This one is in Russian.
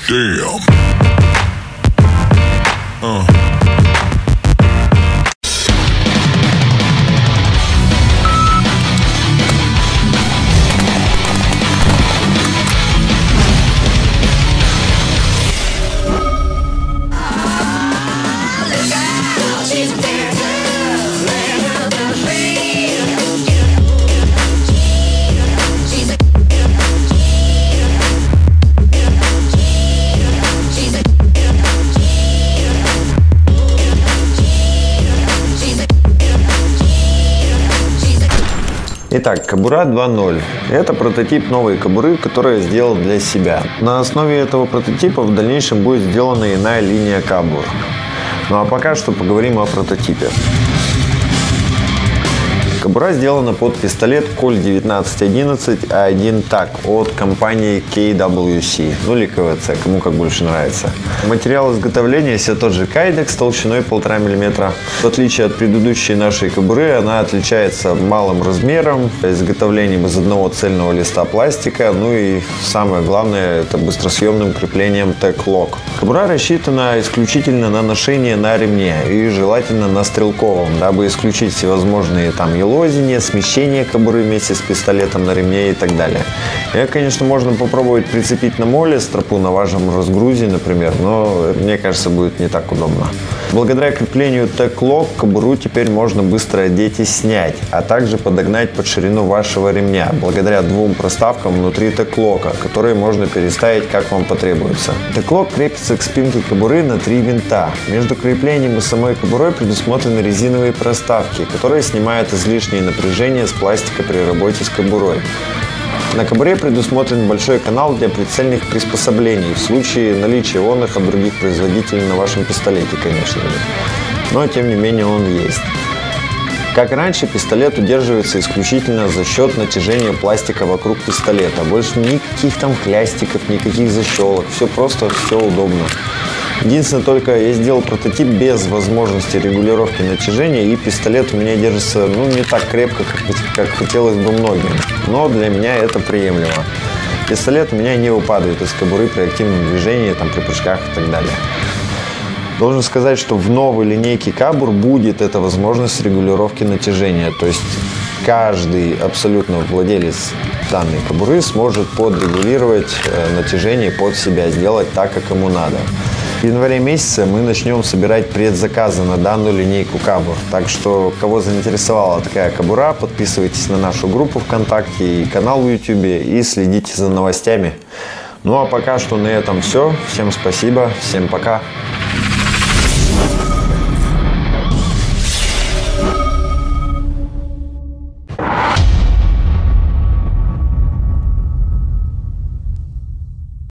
Damn. Итак, кобура 2.0. Это прототип новой кобуры, которую я сделал для себя. На основе этого прототипа в дальнейшем будет сделана иная линия кобур. Ну а пока что поговорим о прототипе. Кобура сделана под пистолет Colt 1911 A1 TAC от компании KWC, ну или КВЦ, кому как больше нравится. Материал изготовления все тот же Kydex толщиной 1,5 мм. В отличие от предыдущей нашей кобуры, она отличается малым размером, изготовлением из одного цельного листа пластика, ну и самое главное, это быстросъемным креплением Tech-Lock. Кобура рассчитана исключительно на ношение на ремне и желательно на стрелковом, дабы исключить всевозможные там елозения, смещение кобуры вместе с пистолетом на ремне и так далее. Ее, конечно, можно попробовать прицепить на моле, стропу на вашем разгрузе, например, но мне кажется, будет не так удобно. Благодаря креплению Tech-Lock кобуру теперь можно быстро одеть и снять, а также подогнать под ширину вашего ремня, благодаря двум проставкам внутри Tech-Lock, которые можно переставить как вам потребуется. Tech-Lock крепится к спинке кобуры на 3 винта. Между креплением и самой кобурой предусмотрены резиновые проставки, которые снимают излишнее напряжение с пластика при работе с кобурой. На кобуре предусмотрен большой канал для прицельных приспособлений в случае наличия оных от других производителей на вашем пистолете, конечно же. Но тем не менее он есть. Как и раньше, пистолет удерживается исключительно за счет натяжения пластика вокруг пистолета. Больше никаких там хлястиков, никаких защелок. Все просто, все удобно. Единственное, только я сделал прототип без возможности регулировки натяжения, и пистолет у меня держится не так крепко, как хотелось бы многим. Но для меня это приемлемо. Пистолет у меня не выпадает из кобуры при активном движении, при прыжках и так далее. Должен сказать, что в новой линейке кобур будет эта возможность регулировки натяжения. То есть каждый абсолютно владелец данной кобуры сможет подрегулировать натяжение под себя, сделать так, как ему надо. В январе месяце мы начнем собирать предзаказы на данную линейку кобур. Так что, кого заинтересовала такая кобура, подписывайтесь на нашу группу ВКонтакте и канал в YouTube и следите за новостями. Ну а пока что на этом все. Всем спасибо, всем пока.